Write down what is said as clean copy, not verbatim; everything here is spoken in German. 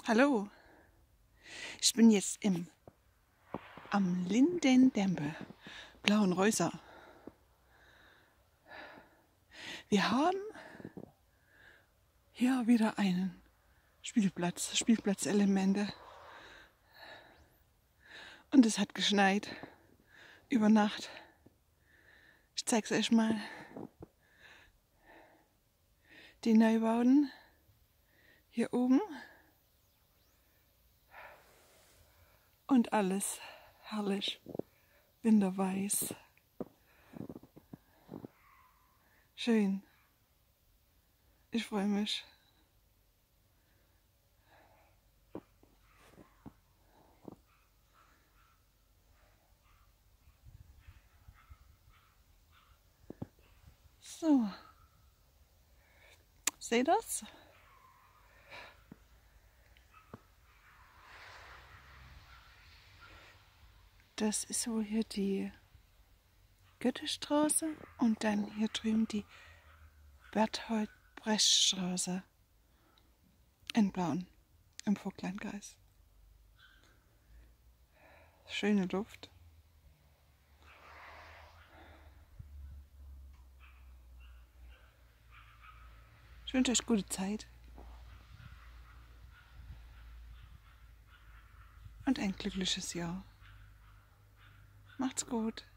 Hallo, ich bin jetzt am Lindendempe, Blauen Reuser. Wir haben hier wieder einen Spielplatzelemente. Und es hat geschneit über Nacht. Ich zeig's euch mal. Die Neubauten hier oben. Und alles herrlich winterweiß. Schön. Ich freue mich. So. Seht das? Das ist so hier die Goethestraße und dann hier drüben die Berthold-Brecht-Straße in Blauen im Vogtlandkreis. Schöne Luft. Ich wünsche euch gute Zeit und ein glückliches Jahr. Macht's gut.